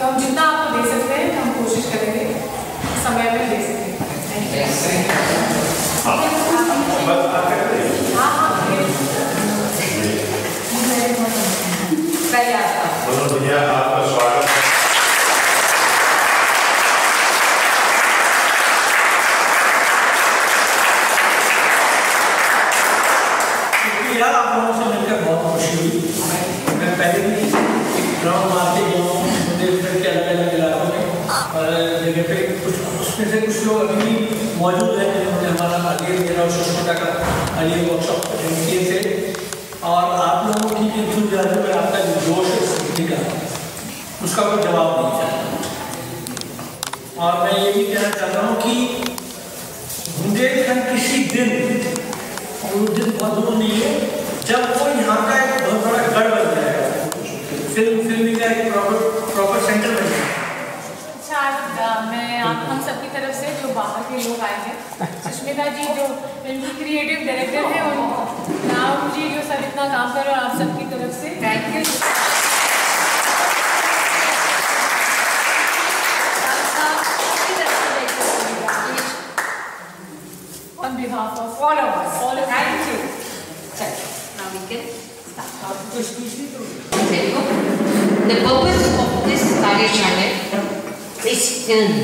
हम जितना आपको दे सकते हैं हम कोशिश करेंगे समय में दे सकें। भैया आपका स्वागत है। यार आप लोगों से मिलकर बहुत खुशी हुई। मैं पहले भी ग्राउंड मारते गया हूँ के अलग अलग इलाकों में और जगह पे कुछ उसमें से कुछ लोग अभी भी मौजूद हैं जिन्होंने हमारा आगे मेरा और सुष्मिता का आगे वर्कशॉप अटेंड किए थे। और आप लोगों की जो इंथुजियाज़्म है, आपका जो जोश है सीखने का, उसका कोई जवाब नहीं चाहिए। और मैं ये भी कहना चाहता हूँ कि बुंदेलखंड किसी दिन, और वो दिन बहुत दूर नहीं है, जब वो यहाँ का एक बहुत बड़ा गढ़ बन जाएगा, फिल्म का एक प्रॉपर सेंटर बन जाएगा। अच्छा, मैं हम सबकी तरफ से जो बाहर के लोग आए हैं, सुष्मिता जी जो फिल्म की क्रिएटिव डायरेक्टर हैं, और राम जी जो सर इतना काम कर रहे हैं, आप सबकी तरफ से thank you. On behalf of all of us, thank you. Now we can start. The purpose of this कार्यशाला is film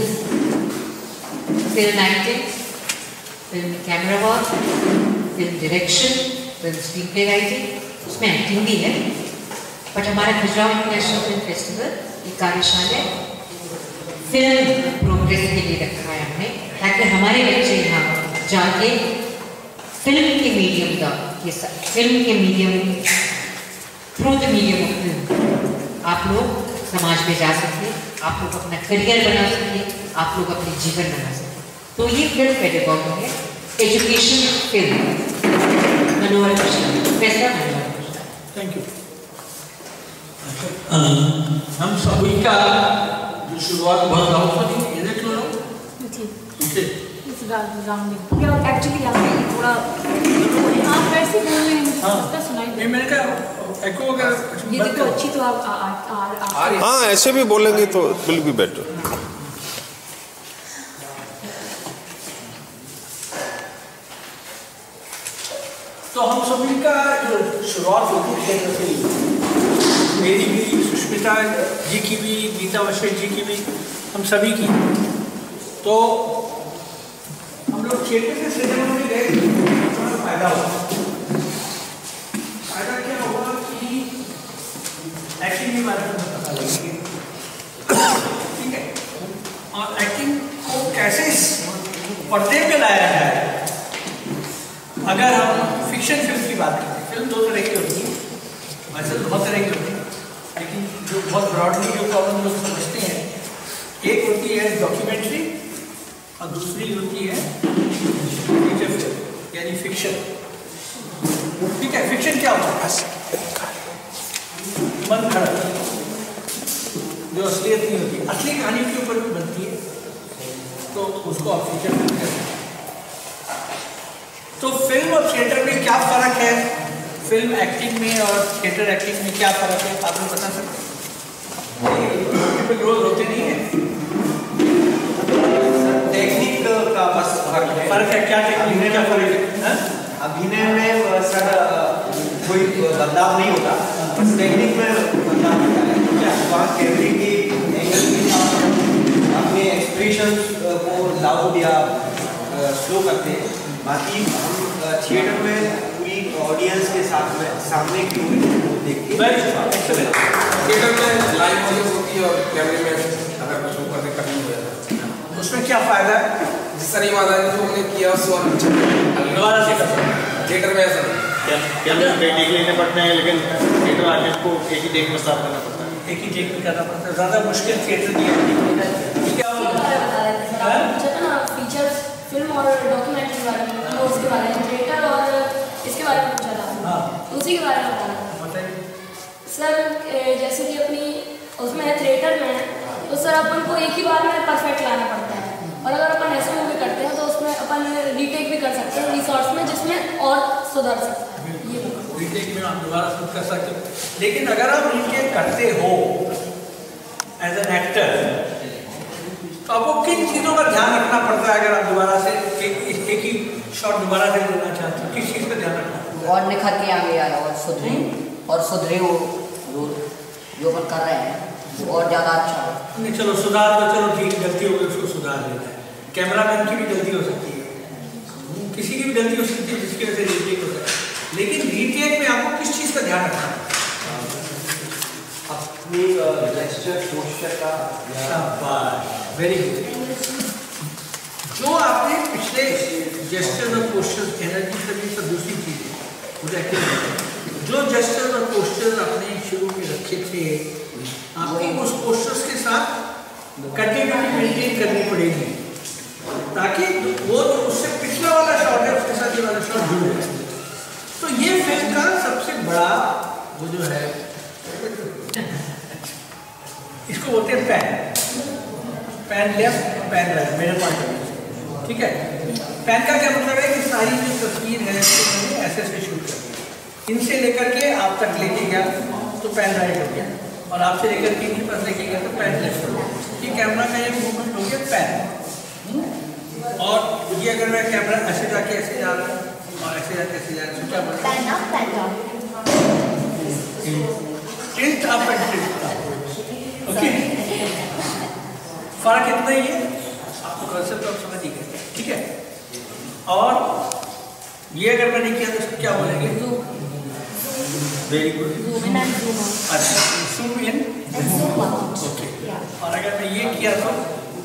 acting, film camera work, film direction, film screenplay writing, उसमें acting भी है। बट हमारा Khajuraho international film festival ये कार्यशाला film progress के लिए रखा है हमने, ताकि हमारे बच्चे यहाँ जाके फिल्म के मीडियम का फिल्म के medium through the medium of film आप लोग समाज में जा सकते, आप लोग अपना करियर बना सकते, आप लोग अपने जीवन बना सकते। तो ये फिल्म पेडागॉजी है, एजुकेशन फिल्म। मनोहर खुशाली, कैसा मनोहर खुशाली? Thank you. हम सभी का जो शुरुआत बहुत लाउड है, ये क्यों लोग एक्चुअली थोड़ा आप वैसे बोल रहे हैं सुनाई मैंने कहा एको अगर ये देखो अच्छी तो आप हाँ ऐसे भी बोलेंगे तो विल बी बेटर। तो हम सभी का जो शुरुआत होती है मेरी भी, सुष्मिता जी की भी, मीता वशिष्ठ जी की भी, हम सभी की। तो हम लोग थिएटर से सिनेमा में गए, थोड़ा फायदा हुआ। फायदा क्या हुआ कि एक्टिंग के बारे में पता लगी, ठीक है, और एक्टिंग को कैसे पर्दे पे लाया जाए। अगर हम फिक्शन फिल्म की बात करते हैं, फिल्म दो तरह की होती है, वैसे तो बहुत तरह की होती है, लेकिन जो बहुत ब्रॉडली जो प्रॉब्लम लोग समझते हैं, एक होती है डॉक्यूमेंट्री और दूसरी होती है फीचर फिल्म यानी फिक्शन। ठीक है, फिक्शन क्या होता है? मन खड़ा जो असलियत नहीं होती, असली कहानी के ऊपर भी बनती है, तो उसको आप फीचर फिल्म कहते हैं। तो फिल्म और थिएटर में क्या फ़र्क है, फिल्म एक्टिंग में और थिएटर एक्टिंग में क्या फ़र्क है, आप लोग बता सकते हैं? रोज होते नहीं है, टेक्निक का बस फर्क है। क्या टेक्निक में क्या फर्क है? अभिनय में सर कोई बदलाव नहीं होता, बस टेक्निक में बदलाव होता है। क्या वहाँ कैमरे की एंगल के साथ अपने एक्सप्रेशन को लाउड या स्लो करते हैं। बाकी हम थिएटर में पूरी ऑडियंस के साथ में सामने की देखते हैं। थिएटर में लाइव ऑडियंस होती है और कैमरे में अगर शो करने का नहीं हो जाता है, उसमें क्या फ़ायदा है? जिस तरह बात है जो हमने किया उसको दोबारा से करते हैं। थिएटर में ऐसा कैमरे पे टेक लेने पड़ते हैं, लेकिन थिएटर आर्टिस्ट को एक ही टेक में स्टार्ट करना पड़ता है। एक ही टेक में करना पड़ता है, ज़्यादा मुश्किल थिएटर की है। क्या फीचर्स फिल्म और डॉक्यूमेंट्री के बारे में, तो उसके बारे में थिएटर और इसके बारे में पूछा था, उसी के बारे में बताना सर। जैसे कि अपनी उसमें है थिएटर में, तो सर अपन को एक ही बार में परफेक्ट लाना पड़ता है, और अगर अपन ऐसे मूवी करते हैं तो उसमें अपन रीटेक भी कर सकते हैं रिसोर्स में, जिसमें और सुधार सकते हैं। ये रीटेक में आप दोबारा शूट कर सकते हो, लेकिन अगर आप रीटेक करते हो एज एन एक्टर, तो आपको किन चीज़ों का ध्यान रखना पड़ता है अगर आप दोबारा से एक ही शॉट दोबारा से लेना चाहते हो? किस चीज़ का ध्यान रखना? और निखर के आगे आए और सुधरे वो जो अपन कर रहे हैं वो और ज़्यादा अच्छा हो। नहीं चलो सुधार तो चलो ठीक, गलती हो गई उसको सुधार लेना है। कैमरामैन की भी गलती हो सकती है, किसी की भी गलती हो सकती है जिसकी वजह से रीटेक हो सकता है, लेकिन रीटेक में आपको किस चीज़ का ध्यान रखना है? अपनी जेस्चर पोस्चर का। Very good. जो आपने पिछले जेस्चर और पोस्चर एनर्जी सर्विस और दूसरी चीज़ें मुझे एक्टिव, जो जेस्चर और पोस्चर आपने शुरू में रखे थे, आपको उस पोस्चर्स के साथ कंटिन्यूटी मेंटेन करनी पड़ेगी ताकि वो जो उससे पिछला वाला शॉट है उसके साथ ये वाला शॉट जुड़ जाए। तो ये फिल्म का सबसे बड़ा वो जो है इसको बोलते हैं पैन लेफ्ट पैन राइट, मेरे पॉइंट ऑफ व्यू। ठीक है, पैन का क्या मतलब है कि सारी जो तस्वीर है उसको मैंने ऐसे ऐसे शूट कर दिया, इनसे लेकर के आप तक लेके गया तो पैन राइट हो गया, और आपसे लेकर के इनके पास लेके गया तो पैन लेफ्ट हो गया। ये कैमरा का एक मूवमेंट हो गया पैन। और ये अगर मैं कैमरा ऐसे जाके ऐसे जा रहा हूँ और ऐसे जाके ऐसे जा रहा हूँ क्या बोलते हैं? Tilt up and tilt down. Okay, फर्क इतना ही है, आपको कंसेप्ट आप समझ ही गए। ठीक है, और ये अगर मैंने किया तो इसको क्या बोलेंगे? Very good. अच्छा, जूम इन, ओके। और अगर मैं ये किया तो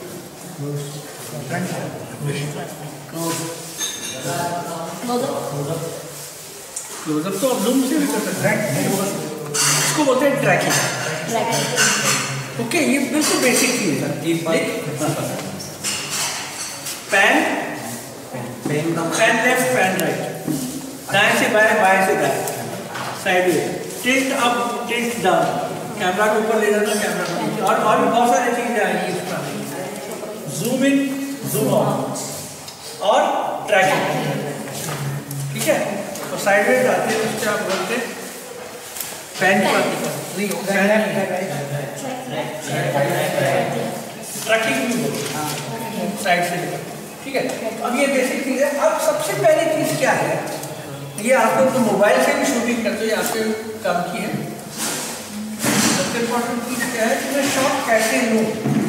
क्लोजअप तो आप जूम से भी कर सकते हैं, इसको बोलते हैं ट्रैकिंग। ओके, ये बिल्कुल बेसिक चीज है। पैन लेफ्ट पैन राइट, दाएं से बाएं बाएं से दाएं, sideways, tilt up tilt down, camera को ऊपर ले जाना कैमरा को नीचे, और भी बहुत सारी चीजें आएंगी इसमें, जूम इन जूम आउट और ट्रैकिंग। ठीक है, तो साइडवेज आते हैं उससे आप बोलते हैं पैन की बात नहीं, ट्रैकिंग भी बोलते साइड से लेकर। ठीक है, अब ये बेसिक चीज़ है। अब सबसे पहली चीज़ क्या है, ये आप लोग तो मोबाइल से भी शूटिंग करते हो, आपके काम की है। सबसे इम्पोर्टेंट चीज़ क्या है कि मैं शॉट कैसे लूँ,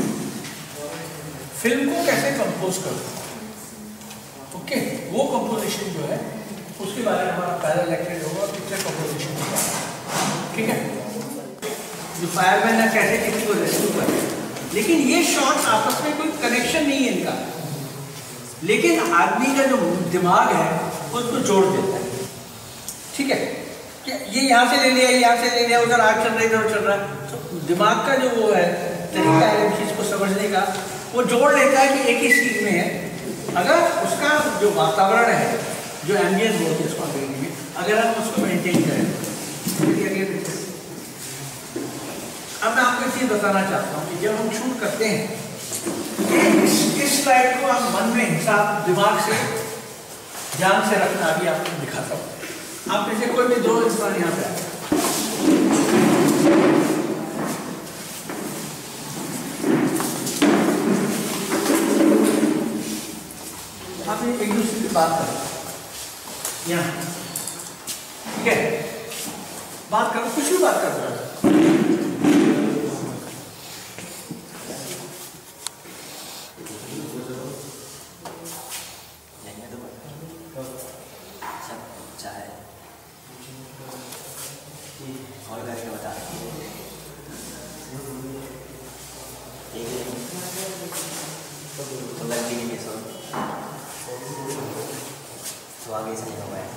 फिल्म को कैसे कंपोज करूँ। ओके, वो कंपोजिशन जो है उसके बारे में हमारा पहला लेक्चर होगा, पिक्चर कंपोजिशन के बारे में। ठीक है, जो फायरमैन है कैसे किसी को रेस्क्यू करे, लेकिन ये शॉट आपस में कोई कनेक्शन नहीं है इनका, लेकिन आदमी का जो दिमाग है उसको जोड़ देता है। ठीक है, ये यहाँ से ले लिया, यहाँ से ले लिया, उधर आग चल रहा है, इधर चल रहा है, तो दिमाग का जो वो है तरीका है चीज़ को समझने का, वो जोड़ लेता है कि एक ही चीज़ में है। अगर उसका जो वातावरण है, जो एम्बियंस बोलते हैं उसको अंग्रेजी में, अगर हम उसको मेंटेन करें। अब मैं आपको एक चीज़ बताना चाहता हूँ कि जब हम शूट करते हैं, इस स्लाइड को आप मन में हिसाब दिमाग से ध्यान से रखना। अभी आपको दिखाता हूँ, आप में से कोई भी दो इंसान यहाँ पे आए, आप एक दूसरे से बात करो यहाँ। ठीक है, बात करो, कुछ भी बात कर रहे हो। तो आगे से नहीं होगा।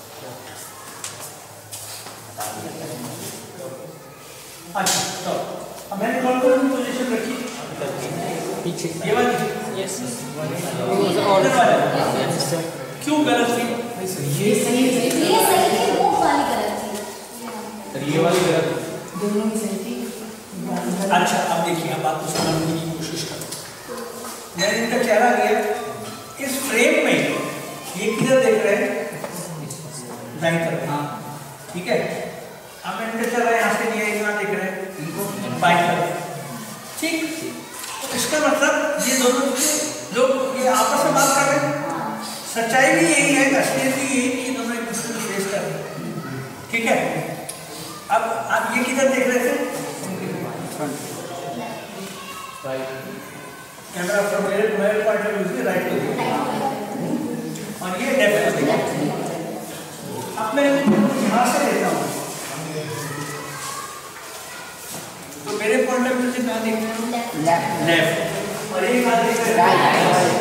अच्छा, तो अब मैंने कौन कौन सी पोजीशन रखी? पीछे ये वाली। Yes sir. क्यों गलत थी? ये सही थी, वो वाली गलत थी। ये वाली गलत, दोनों ही सही थी। अच्छा, अब देखिए, अब आपको समझने की कोशिश करो। मैंने इनका चेहरा लिया, इस फ्रेम में ये किधर देख रहे हैं? दाईं तरफ। हाँ, ठीक है। अब मैंने इनका चेहरा यहाँ से लिया, यहाँ देख रहे हैं, इनको बाईं तरफ। ठीक, तो इसका मतलब ये दोनों लोग ये आपस में बात कर रहे हैं, सच्चाई भी यही है, असलियत भी यही कि दोनों एक दूसरे को फेस कर रहे हैं। ठीक है, अब आप ये किधर देख रहे थे? कैमरा फ्रॉम मेरे पॉइंट ऑफ व्यू से राइट और ये लेफ्ट। अब मैं यहाँ से लेता हूँ तो मेरे पॉइंट ऑफ व्यू से कहाँ देख रहे हो? लेफ्ट। और ये कहाँ देख रहे हो?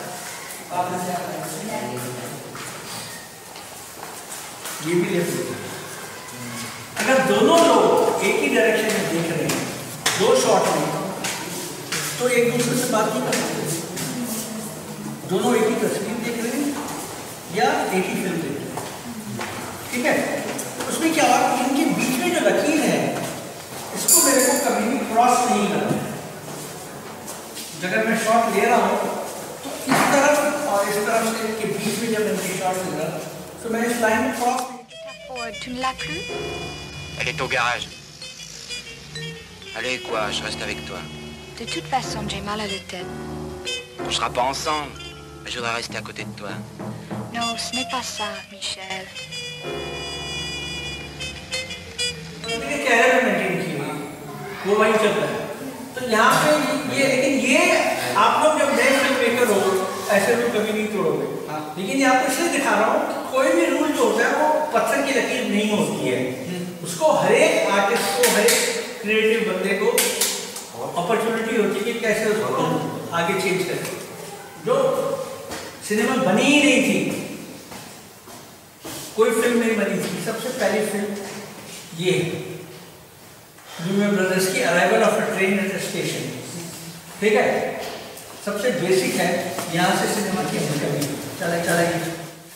ये भी लेफ्ट। अगर दोनों लोग एक ही डायरेक्शन में देख रहे हैं, दो शॉट में, तो एक दूसरे से बात नहीं कर सकते। दोनों एक ही तस्वीर देख रहे हैं या एक ही फिल्म देख रहे हैं। ठीक है, उसमें क्या हुआ, इनके बीच में जो लकीर है इसको मेरे को कभी भी क्रॉस नहीं करना है। अगर मैं शॉट ले रहा हूँ तो इस तरफ और इस तरफ से के बीच में जब इनके शॉट ले रहा तो मैं इस लाइन में cross. Tu ne l'as plus? Elle est au garage. Allez, quoi, je reste avec toi. De toute façon, j'ai mal à la tête. On sera pas ensemble, mais je voudrais rester à côté de toi. Non, ce n'est pas ça, Michel. वो वही चलता है। तो यहाँ पे ये, लेकिन ये आप लोग जब नए फिल्म मेकर हो ऐसे रूल कभी नहीं तोड़ोगे। लेकिन यहाँ पे इसलिए दिखा रहा हूँ कि कोई भी रूल जो होता है वो पत्थर की लकीर नहीं होती है। उसको हर एक आर्टिस्ट को, हर एक क्रिएटिव बंदे को अपॉर्चुनिटी होती है कि कैसे उसको आगे चेंज करें। जो सिनेमा बनी ही नहीं थी, कोई फिल्म नहीं बनी थी, सबसे पहली फिल्म ये ड्यूमे ब्रदर्स की arrival of a train at a station. ठीक है, सबसे बेसिक है, यहाँ से सिनेमा की चलेगी।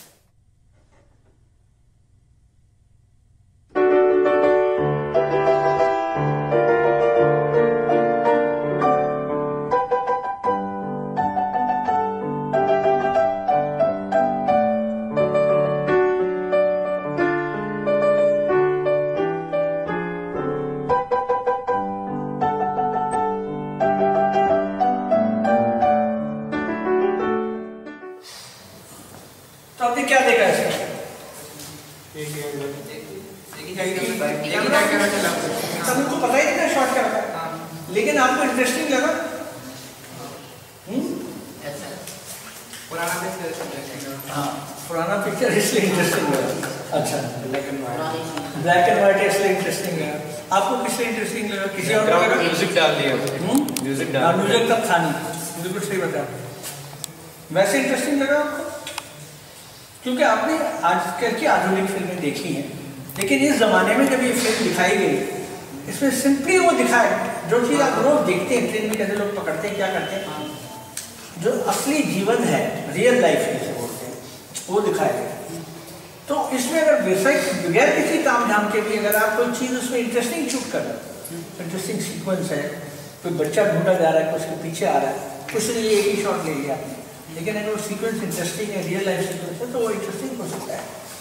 म्यूजिक तब था नहीं, बिल्कुल सही बताया। वैसे इंटरेस्टिंग लगा आपको क्योंकि आपने आजकल की आधुनिक फिल्में देखी हैं, लेकिन इस जमाने में जब ये फिल्म दिखाई गई, इसमें सिंपली वो दिखाए जो चीज़ आप रोज देखते हैं ट्रेन में, कैसे लोग पकड़ते हैं, क्या करते हैं, जो असली जीवन है, रियल लाइफ जिसे बोलते हैं, वो दिखाया गया। तो इसमें अगर बेसिक बगैर किसी ताम झाम के भी अगर आप कोई चीज़ उसमें इंटरेस्टिंग शूट कर रहे हो, इंटरेस्टिंग सीक्वेंस है, कोई बच्चा ढूंढा जा रहा है, उसके पीछे आ रहा है, कुछ नहीं एक ही शॉट ले लिया आपने, लेकिन अगर वो सीक्वेंस इंटरेस्टिंग है, रियल लाइफ सीक्वेंस है, तो वो इंटरेस्टिंग हो सकता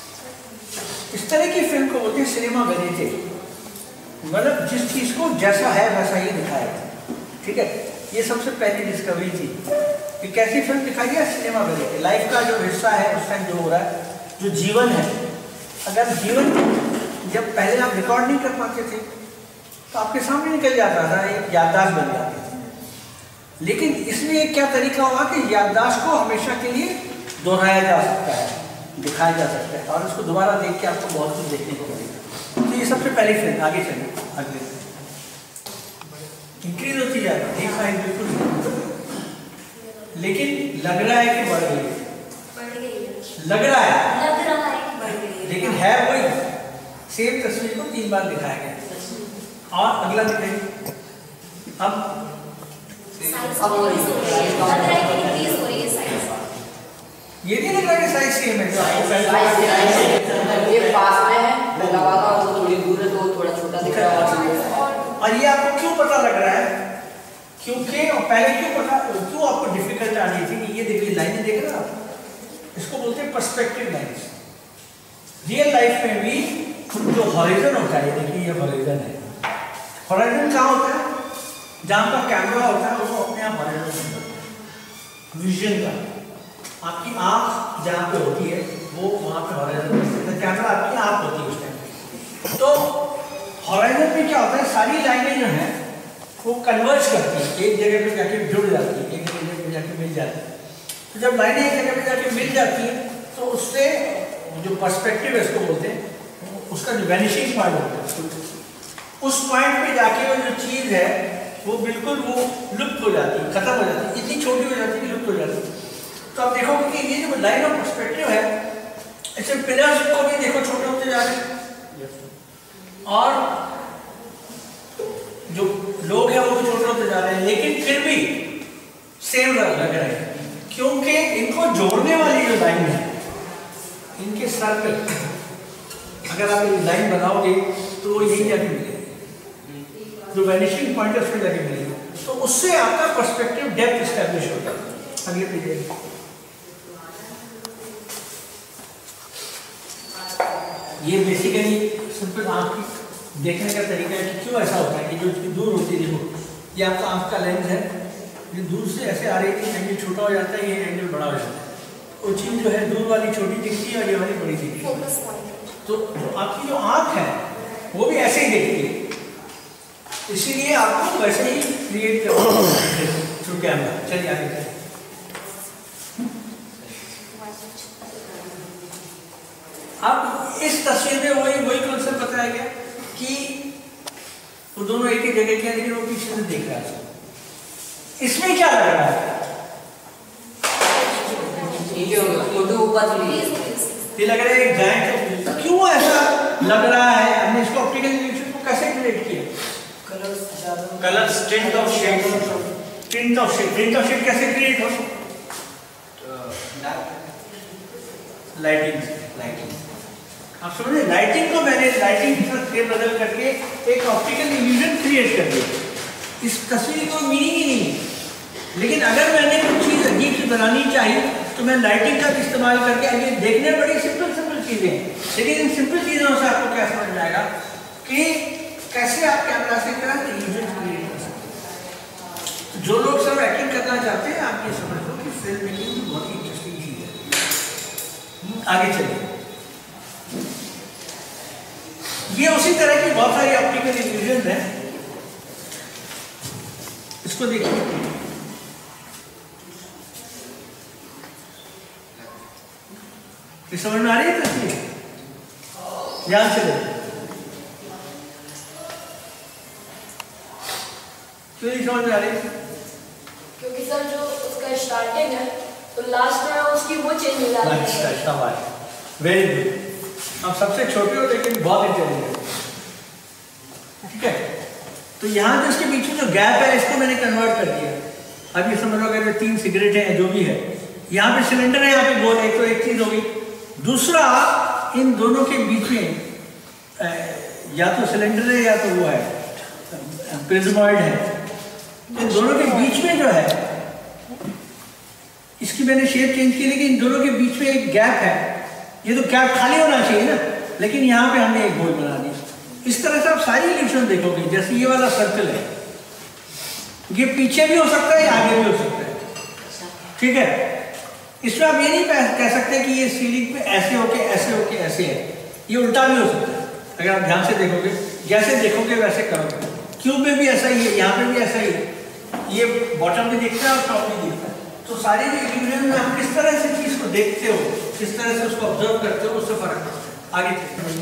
है। इस तरह की फिल्म को बोलते हैं सिनेमा वेरिटी, मतलब जिस चीज़ को जैसा है वैसा ही दिखाया। ठीक है, ये सबसे पहली डिस्कवरी थी कि कैसी फिल्म दिखाई है, सिनेमा वेरिटी। लाइफ का जो हिस्सा है उस टाइम जो हो रहा है, जो जीवन है, अगर जीवन जब पहले आप रिकॉर्ड नहीं कर पाते थे तो आपके सामने निकल जाता था, एक याददाश्त बन जाती थी। लेकिन इसमें एक क्या तरीका हुआ कि याददाश्त को हमेशा के लिए दोहराया जा सकता है, दिखाया जा सकता है, और उसको दोबारा देख के आपको बहुत कुछ देखने को मिलेगा। तो ये सबसे पहली फिल्म। आगे चलिए, अगले इंक्रीज होती जाती है, बिल्कुल, लेकिन लग रहा है कि बढ़ गई, लग रहा है, लेकिन है वही सेम तस्वीर को 3 बार दिखाया गया। और अगला दिखाइए। अब ये नहीं लग रहा है साइज सेम है, ये पास में है, मैं लगाता हूँ तो थोड़ी दूर है तो थोड़ा छोटा दिख रहा है। और ये आपको क्यों पता लग रहा है? क्योंकि पहले क्यों आपको डिफिकल्ट आ रही थी कि ये देखिए लाइनें देख रहे हैं आप, इसको बोलते हैं पर्सपेक्टिव लाइन्स। रियल लाइफ में भी जो हॉरिजन होता है, देखिए ये हॉरिजन है, हॉरिजन कहाँ होता है? जहाँ का कैमरा होता है वो अपने आप हॉराइजन में होता है, विजन का। आपकी आँख जहाँ पे होती है वो वहाँ पे हॉराइजन में, कैमरा आपकी आँख होती है उस टाइम। तो हॉराइजन में क्या होता है, सारी लाइनें जो हैं वो कन्वर्ज करती है, एक जगह पे जाके जुड़ जाती है, एक जगह पे जाके मिल जाती है। तो जब लाइनें एक जगह पे जाके मिल जाती है तो उससे जो पर्सपेक्टिव है इसको बोलते हैं, उसका जो वैनिशिंग पॉइंट होता है, उस पॉइंट पे जाके वो जो चीज़ है वो बिल्कुल वो लुप्त हो जाती है, खत्म हो जाती है, इतनी छोटी हो जाती है कि लुप्त हो जाती है। तो आप देखोगे कि ये जो लाइन ऑफ पर्सपेक्टिव है, ऐसे पिलर्स को भी देखो छोटे होते जा रहे हैं, और जो लोग हैं वो भी छोटे होते जा रहे हैं, लेकिन फिर भी सेम लग रहे हैं, क्योंकि इनको जोड़ने वाली जो लाइन है, इनके सर पे अगर आप एक लाइन बनाओगे तो वो यही जाके मिलेगी, जो वैनिशिंग पॉइंट है उसमें जाके मिलेगी, तो उससे आपका पर्सपेक्टिव डेप्थ एस्टैब्लिश होता है। अगले पेज ये बेसिकली सिंपल आँख की देखने का तरीका है कि क्यों ऐसा होता है कि जो दूर होती है, देखो ये आपका आँख का लेंस है, ये दूर से ऐसे आ रही थी, एंगल छोटा हो जाता है, ये एंगल बड़ा हो जाता है, वो चीज़ जो है दूर वाली छोटी दिखती है और ये वाली बड़ी दिखती है। तो आपकी जो आँख है वो भी ऐसे ही देखती है, इसीलिए आपको वैसे ही क्रिएट करना थ्रू कैमरा। चलिए आगे चलिए। अब इस तस्वीर में वही कॉन्सेप्ट बताया गया कि वो दोनों एक ही जगह के, लेकिन वो पीछे से देख रहा है। इसमें क्या लग रहा है? ये लग रहा है एक जायंट। क्यों ऐसा लग रहा है? हमने इसको ऑप्टिकल इल्यूजन को कैसे क्रिएट किया? Colours, tint of shade. Tint of shade कैसे क्रिएट हो? लाइटिंग। आप समझे, लाइटिंग को मैंने लाइटिंग के साथ फेर बदल करके एक ऑप्टिकल इल्यूजन क्रिएट कर दिया। इस तस्वीर को मीनिंग ही नहीं है, लेकिन अगर मैंने कुछ चीज़ अजीब सी बनानी चाहिए तो मैं लाइटिंग का इस्तेमाल करके, ये देखने बड़ी सिंपल चीज़ें हैं, लेकिन इन सिंपल चीज़ों से आपको क्या समझ में आएगा कि कैसे आप कैमरा से इल्यूजन क्रिएट कर सकते हैं। जो लोग सब एक्टिंग करना चाहते हैं, आप ये समझ लो कि फिल्म मेकिंग बहुत ही इंटरेस्टिंग चीज़ है। आगे चलिए। ये उसी तरह की बहुत सारी ऑप्टिकल इल्यूजन है, इसको देखिए। ये समझ में आ रही है तस्वीर? ध्यान से देखो। क्यों नहीं समझ में आ रही? क्योंकि सर जो उसका स्टार्टिंग है तो लास्ट में उसकी वो चेंज हो जाती है। Very good. आप सबसे छोटे हो लेकिन बहुत इंटेलिजेंट। ठीक है, तो यहाँ जो इसके पीछे जो गैप है इसको मैंने कन्वर्ट कर दिया। अब ये समझ लो अगर 3 सिगरेट है जो भी है, यहाँ पे सिलेंडर है, यहाँ पे गोल है, तो एक चीज होगी। दूसरा, इन दोनों के बीच में या तो सिलेंडर है या तो वो है प्रिज्मॉइड है। इन दोनों के बीच में जो है, इसकी मैंने शेप चेंज की, लेकिन इन दोनों के बीच में एक गैप है। ये तो गैप खाली होना चाहिए ना, लेकिन यहाँ पे हमने एक गोल बना दिया। इस तरह से आप सारी इल्यूजन देखोगे। जैसे ये वाला सर्कल है, ये पीछे भी हो सकता है, आगे भी हो सकता है। ठीक है, इसमें आप ये नहीं कह सकते कि ये सीलिंग पे ऐसे होके ऐसे है। ये उल्टा भी हो सकता है। अगर आप ध्यान से देखोगे, जैसे देखोगे वैसे करोगे। क्यूब में भी ऐसा ही है, यहाँ पे भी ऐसा ही है। ये बॉटम भी दिखता है और टॉप भी दिखता है। तो सारी जो इल्यूजन में आप किस तरह से चीज को देखते हो, किस तरह से उसको ऑब्जर्व करते हो, उससे फर्क पड़ता है। आगे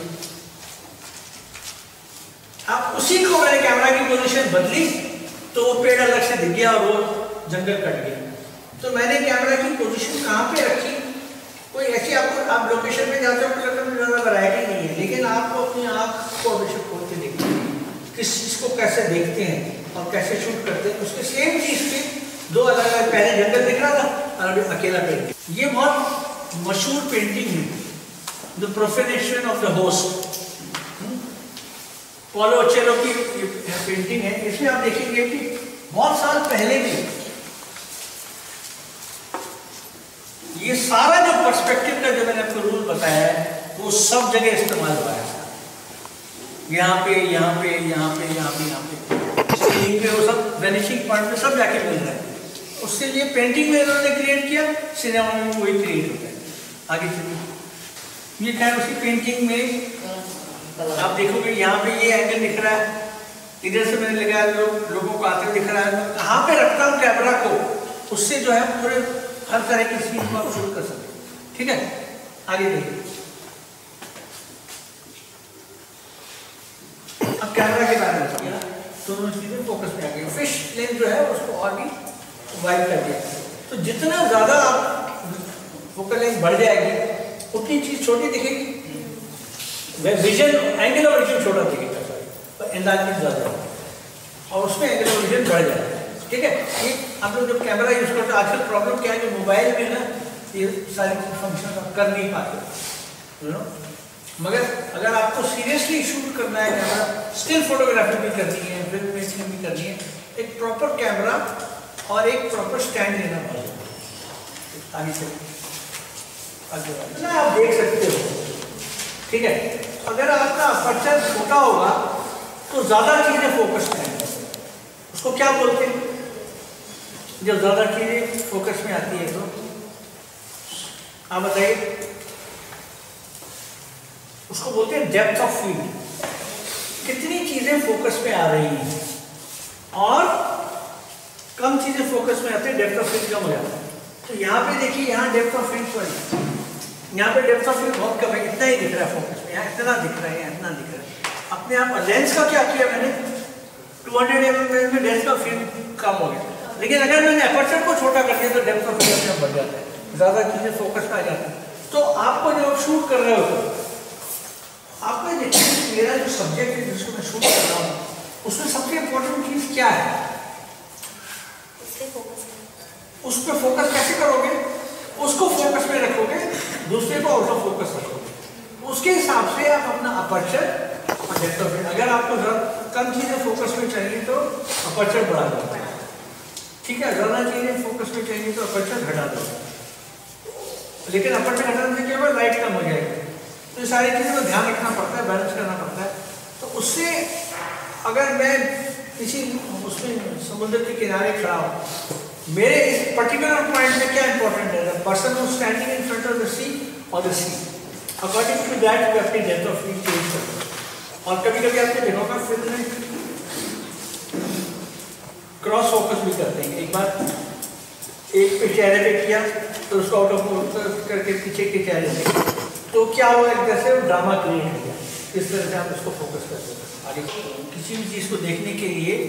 आप उसी को मैंने कैमरा की पोजीशन बदली तो वो पेड़ अलग से दिख गया और वो जंगल कट गया। तो मैंने कैमरा की पोजीशन कहाँ पे रखी? कोई ऐसी आप लोकेशन में जाते हो तो ज़्यादा वैरायटी नहीं है, लेकिन आपको अपनी आँख को हमेशा खोल के देखना है, किस चीज़ को कैसे देखते हैं और कैसे शूट करते हैं। उसके सेम चीज़ के दो अलग अलग, पहले जंगल दिख रहा था और अभी अकेला पेंटिंग। ये बहुत मशहूर पेंटिंग है, the profanation of the host, Paolo Uccello की पेंटिंग है। इसमें आप देखेंगे कि बहुत साल पहले भी ये सारा जो पर्सपेक्टिव का जो मैंने आपको रूल बताया है वो सब जगह इस्तेमाल हुआ है। यहाँ पे, यहाँ पे, यहाँ पे, यहाँ पे, यहाँ पे, स्क्रीन पे, वो सब वेनिशिंग पॉइंट में सब जाके मिल रहा है। उसके लिए पेंटिंग में इन्होंने क्रिएट किया, सिनेमा में वही क्रिएट होता है। आगे चलिए, ये क्या है, उसी पेंटिंग में आप देखोगे यहाँ पे ये एंगल दिख रहा है, इधर से मैंने लगाया, लोगों को आते हुए दिख रहा है। मैं कहाँ पे रखता हूँ कैमरा को, उससे जो है पूरे हर तरह की सीन को आप शूट कर सकते हैं। ठीक है, आगे देखिए। अब कैमरा के बारे में बताऊंगा, दोनों चीजें फोकस में आ गई। फिश लेंस जो है उसको और भी वाइड कर दिया, तो जितना ज्यादा आप फोकल लेंथ बढ़ जाएगी उतनी चीज छोटी दिखेगी, विजन एंगल ऑफ विजन छोटा दिखेगा, पर एनलार्जमेंट ज्यादा और उसमें एंगल ऑफ विजन बढ़ जाएगा। ठीक है, ये आप लोग जब कैमरा यूज करते हो, आजकल प्रॉब्लम क्या है कि मोबाइल में ना ये सारी फंक्शन आप कर नहीं पाते, मगर अगर आपको सीरियसली शूट करना है, कैमरा स्टिल फोटोग्राफी भी करनी है, फिल्म मेकिंग भी करनी है, एक प्रॉपर कैमरा और एक प्रॉपर स्टैंड लेना पड़ेगा। आगे चलिए, आगे आप देख सकते हो। ठीक है, अगर आपका अपर्चर छोटा होगा तो ज्यादा चीजें फोकस में आएंगी। उसको क्या बोलते हैं जब ज्यादा चीजें फोकस में आती है? तो आप बताइए, उसको बोलते हैं डेप्थ ऑफ फील्ड। कितनी चीजें फोकस में आ रही हैं और कम चीजें फोकस में आती है, डेप्थ ऑफ फील्ड कम हो जाता है। तो यहाँ पे देखिए, यहाँ डेप्थ ऑफ फील्ड सॉरी, यहाँ पे डेप्थ ऑफ फील्ड बहुत कम है, इतना ही दिख रहा है फोकस में, यहाँ इतना दिख रहा है, यहाँ इतना दिख रहा है। अपने आप लेंस का क्या किया मैंने, 200 mm में लेंस का फील्ड कम हो गया, लेकिन अगर मैंने अपर्चर को छोटा कर दिया तो डेप्थ ऑफ फील्ड अपने बढ़ जाता है, ज्यादा चीजें फोकस में आ जाती है। तो आपको जब आप शूट कर रहे हो, आपको देखिए मेरा जो सब्जेक्ट है जिसको मैं शूट कर रहा हूँ, उसमें सबसे इम्पोर्टेंट चीज क्या है, उस पर फोकस कैसे करोगे, उसको फोकस में रखोगे, दूसरे को आउट ऑफ फोकस रखोगे, उसके हिसाब से आप अपना अपर्चर और डेप्थ ऑफ फील्ड, अगर आपको कम चीजें फोकस में चाहिए तो अपर्चर बढ़ा दो, ठीक है, ज्यादा चीजें फोकस में चाहिए तो अपर्चर घटा दो, लेकिन अपर्चर घटाने से क्या होगा, लाइट कम हो जाएगी। तो ये सारी चीज़ों का ध्यान रखना पड़ता है, बैलेंस करना पड़ता है। तो उससे अगर मैं किसी उसमें समुद्र के किनारे खड़ा हूँ, मेरे इस पर्टिकुलर पॉइंट में क्या इंपॉर्टेंट है, the person who standing in front of the sea और the sea, according to that we अपनी डेप्थ ऑफ फील्ड चेंज करते हैं। और कभी कभी आपने देखा होगा फिल्म में क्रॉस फोकस भी करते हैं। एक बार एक पे चेहरे पे किया तो उसको आउट ऑफ फोकस करके पीछे के चेहरे पे, तो क्या हुआ, एक तरह से ड्रामा क्रिएट हो गया। इस तरह से आप उसको फोकस करते हैं। आगे किसी भी चीज़ को देखने के लिए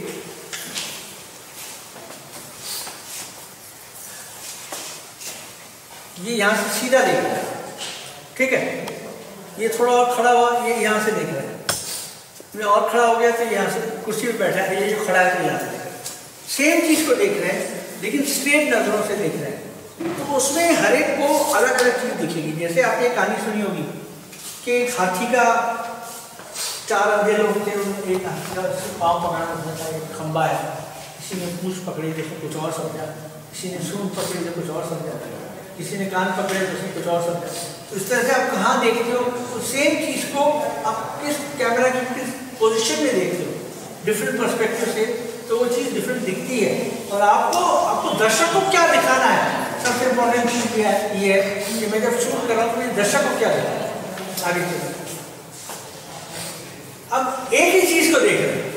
ये यहाँ से सीधा देख रहा है, ठीक है, ये थोड़ा और खड़ा हुआ, ये यहाँ से देख रहा है, मैं और खड़ा हो गया तो यहाँ से कुर्सी पे बैठा है, ये जो खड़ा है तो यहाँ से देख रहा है। सेम चीज़ को देख रहे हैं लेकिन स्ट्रेट नजरों से देख रहे हैं, तो उसमें हर एक को अलग अलग चीज़ दिखेगी। जैसे आपने कहानी सुनी होगी कि एक हाथी का 4 अंधे लोग थे, एक हाथी का पाँव पकड़ना होता है, एक खंबा है, किसी ने पूँछ पकड़ी तो कुछ और समझा, किसी ने सूंड पकड़ी तो कुछ और समझा, किसी ने कान पकड़े तो उसने कुछ और समझा। तो इस तरह से आप कहाँ देखते हो, तो सेम चीज़ को आप किस कैमरा की किस पोजीशन में देखते हो, डिफरेंट पर्सपेक्टिव से, तो वो चीज़ डिफरेंट दिखती है। और आपको दर्शक को क्या दिखाना है, सबसे इम्पोर्टेंट चीज़ ये है कि मैं जब शूट कर रहा हूँ तो दर्शक को क्या दिखाना है। आगे चलिए, अब एक ही चीज़ को देख रहे हैं,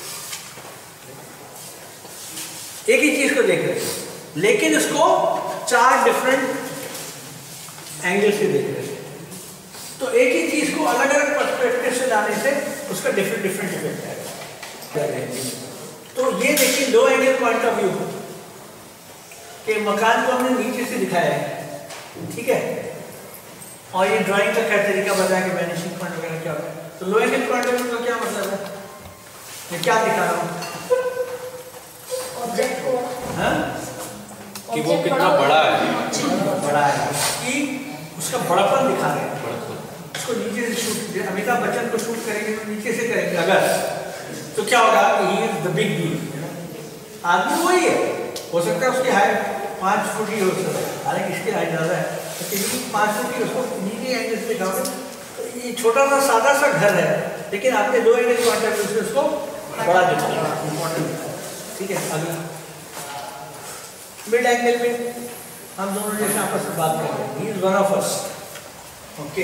एक ही चीज़ को देख रहे हैं, लेकिन उसको 4 डिफरेंट एंगल से देख रहे हैं। तो एक ही चीज़ को अलग अलग पर्सपेक्टिव से लाने से उसका डिफरेंट इफेक्ट आएगा। तो ये देखिए 2 एंगल पॉइंट ऑफ व्यू कि मकान को हमने नीचे से दिखाया है, ठीक है, और ये ड्राइंग का क्या तरीका बताया कि वैनिशिंग पॉइंट वगैरह क्या होता है। तो low angle point of view का क्या मतलब है, मैं क्या दिखा रहा हूँ, ऑब्जेक्ट को, हाँ, कि वो कितना बड़ा है, कि उसका बड़ापन दिखा रहे हैं। उसको नीचे से शूट, अमिताभ बच्चन को शूट करेंगे तो नीचे से करेंगे अगर, तो क्या होगा, he is the big deal. आदमी वही है, हो सकता है उसकी हाइट 5 फुट ही हो सकता है, हालांकि इसकी हाइट ज़्यादा है, तो 5 फुट की उसको नीचे एंगल से दिखाओगे तो ये छोटा सा सादा सा घर है, लेकिन आपने 2 एंगल पॉइंट ऑफ व्यू से उसको बड़ा दिखाया, इम्पोर्टेंट दिखाया। ठीक है, अगला मिड एंगल में हम दोनों जैसे आपस में बात कर रहे हैं, he is one of us, okay.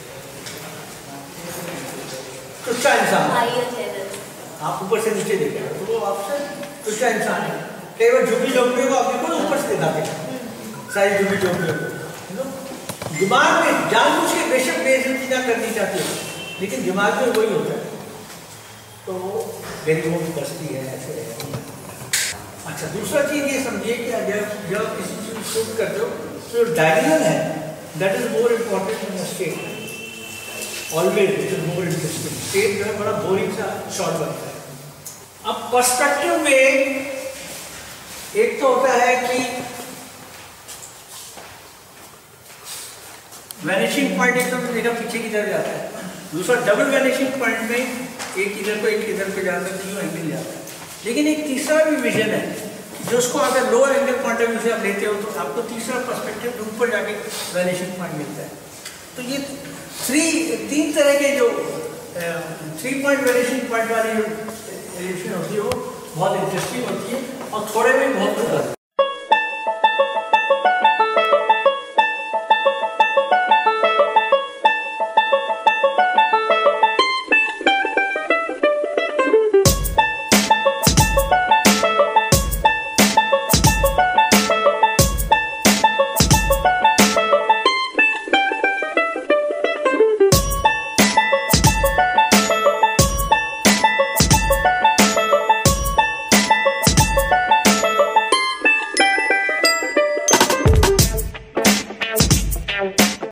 टुच्चा इंसान, आप ऊपर से नीचे देखें तो वो आपसे टुच्चा इंसान है। कई बार झुग्गी झोंपड़ियों को आप देखो ऊपर से दिखाते हैं, सारी झुग्गी झोंपड़ियों को दिमाग में जानबूझ के बेशक बेइज्जती ना करनी चाहती है, लेकिन दिमाग में वही होता है, तो गरीबों की बस्ती है, ऐसे है। अच्छा, दूसरा चीज़ ये समझिए कि जब किसी चीज़ को शूट करते हो तो जो डायगोनल है that is more important in the state, always it is more interesting. State जो है बड़ा बोरिंग सा शॉट बनता है। अब पर्सपेक्टिव में एक तो होता है कि वैनिशिंग पॉइंट एकदम देखा पीछे की तरफ जाता है, दूसरा डबल वैनिशिंग पॉइंट में एक इधर को एक इधर पे जाता है तो यूँ एंगल जाता है। लेकिन एक तीसरा भी विजन है जो उसको अगर low angle point of view से आप लेते हो तो आपको तीसरा पर्सपेक्टिव ऊपर जाके वैनिशिंग पॉइंट मिलता है। तो ये तीन तरह के जो 3 पॉइंट वैनिशिंग पॉइंट वाली जो एलिवेशन होती है वो बहुत इंटरेस्टिंग होती है और थोड़े में बहुत